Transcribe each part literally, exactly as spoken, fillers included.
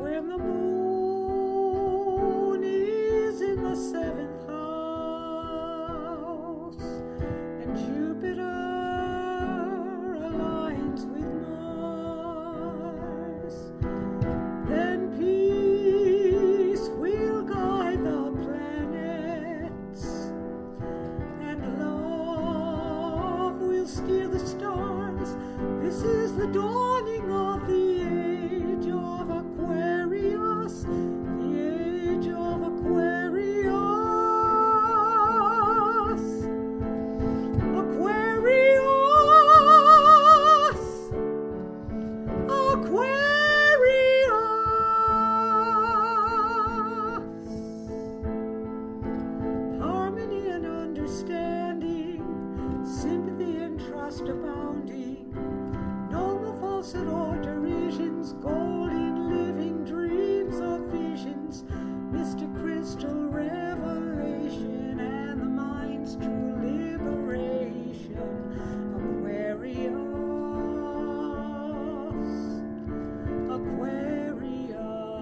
When the moon is in the seventh house and Jupiter aligns with Mars, then peace will guide the planets and love will steer the stars. This is the dawning of the age of Aquarius, the age of Aquarius. Aquarius, Aquarius. Harmony and understanding, sympathy and trust abounding, no more falsehood or derisions, golden living dreams of visions, mystic crystal revelation, and the mind's true liberation. Aquarius, Aquarius.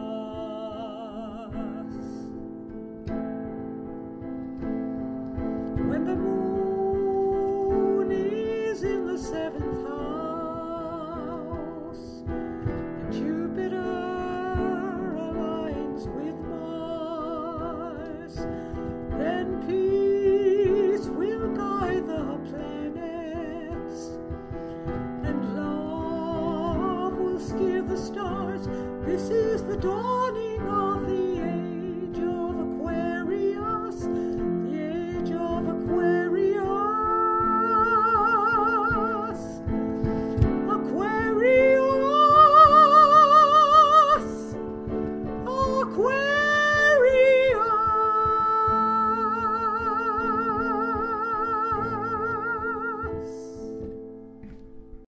When the moon is in the seventh house and Jupiter aligns with Mars, then peace will guide the planets and love will steer the stars. This is the dawning of the age of Aquarius, the age of Aquarius. Aquarius, Aquarius.